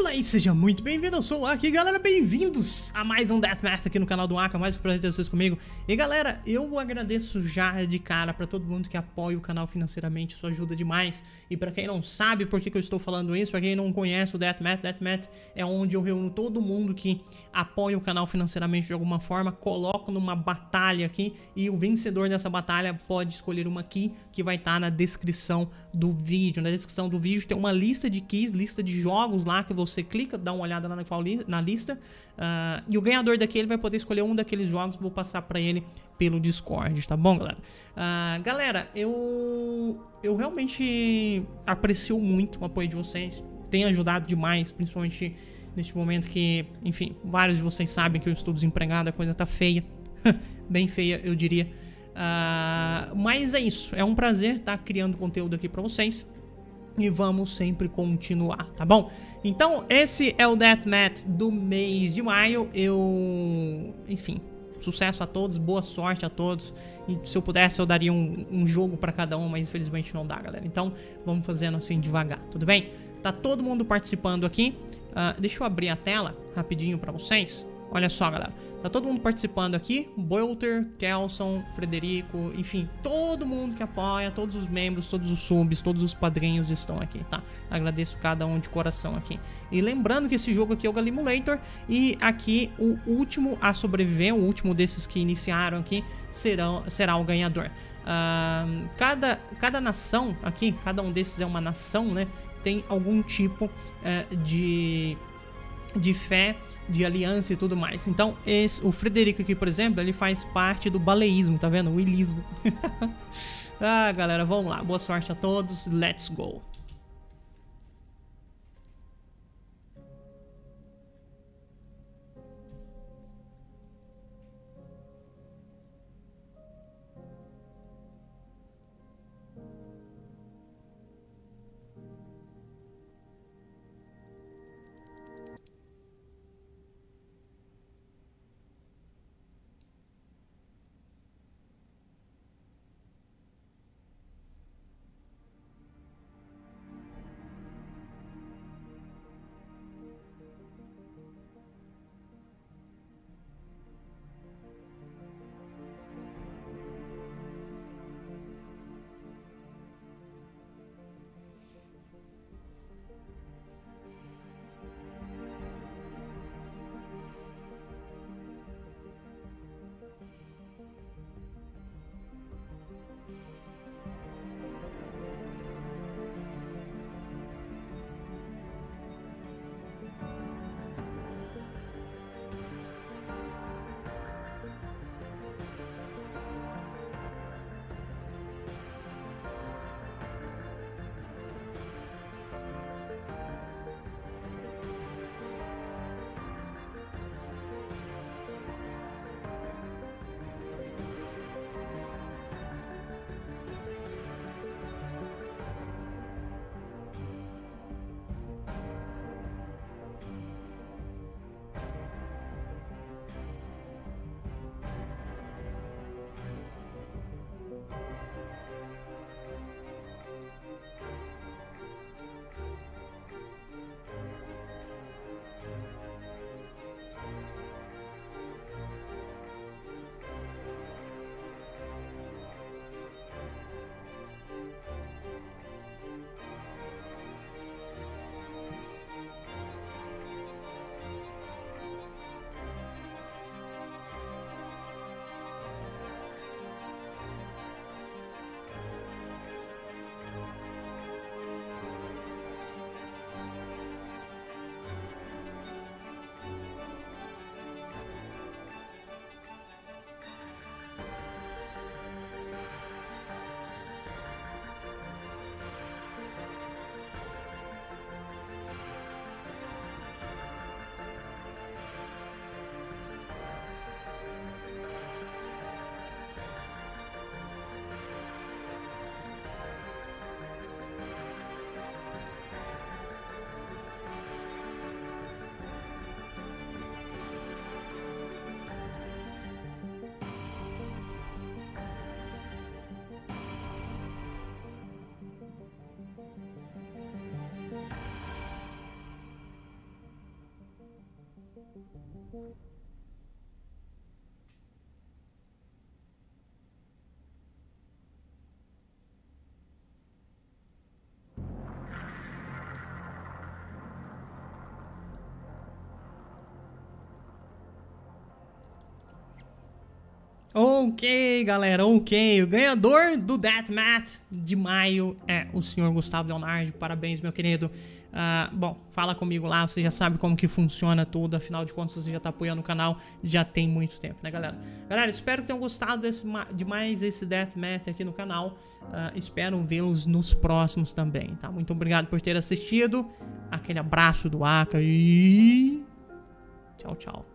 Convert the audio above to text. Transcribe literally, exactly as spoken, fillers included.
Olá e seja muito bem-vindo, eu sou o Aka e galera, bem-vindos a mais um Deathmatch aqui no canal do Aka, mais um prazer ter vocês comigo. E galera, eu agradeço já de cara pra todo mundo que apoia o canal financeiramente, isso ajuda demais. E pra quem não sabe por que, que eu estou falando isso, pra quem não conhece o Deathmatch, Deathmatch é onde eu reúno todo mundo que apoia o canal financeiramente de alguma forma, coloco numa batalha aqui e o vencedor dessa batalha pode escolher uma key que vai estar na descrição do vídeo. Na descrição do vídeo tem uma lista de keys, lista de jogos lá que você clica, dá uma olhada lá na, na lista uh, e o ganhador daqui ele vai poder escolher um daqueles jogos. Vou passar pra ele pelo Discord, tá bom, galera? Uh, galera, eu eu realmente aprecio muito o apoio de vocês, tem ajudado demais, principalmente neste momento que, enfim, vários de vocês sabem que eu estou desempregado, a coisa tá feia, bem feia, eu diria. Uh, mas é isso, é um prazer estar criando conteúdo aqui pra vocês. E vamos sempre continuar, tá bom? Então, esse é o Deathmatch do mês de maio. Eu... Enfim, sucesso a todos, boa sorte a todos. E se eu pudesse, eu daria um, um jogo pra cada um, mas infelizmente não dá, galera. Então, vamos fazendo assim devagar, tudo bem? Tá todo mundo participando aqui. Uh, deixa eu abrir a tela rapidinho pra vocês. Olha só, galera, tá todo mundo participando aqui, Bolter, Kelson, Frederico, enfim, todo mundo que apoia, todos os membros, todos os subs, todos os padrinhos estão aqui, tá? Agradeço cada um de coração aqui. E lembrando que esse jogo aqui é o Galimulator e aqui o último a sobreviver, o último desses que iniciaram aqui, serão, será o ganhador. Uh, cada, cada nação aqui, cada um desses é uma nação, né? Tem algum tipo uh, de... de fé, de aliança e tudo mais. Então, esse, o Frederico aqui, por exemplo, ele faz parte do baleísmo, tá vendo? O ilismo. Ah, galera, vamos lá. Boa sorte a todos. Let's go. Ok, galera, ok. O ganhador do Deathmatch de maio é o senhor Gustavo Leonardo. Parabéns, meu querido. Uh, bom, fala comigo lá, você já sabe como que funciona tudo. Afinal de contas, você já tá apoiando o canal já tem muito tempo, né, galera? Galera, espero que tenham gostado desse, de mais esse Deathmatch aqui no canal. Uh, espero vê-los nos próximos também, tá? Muito obrigado por ter assistido. Aquele abraço do Aka e... tchau, tchau.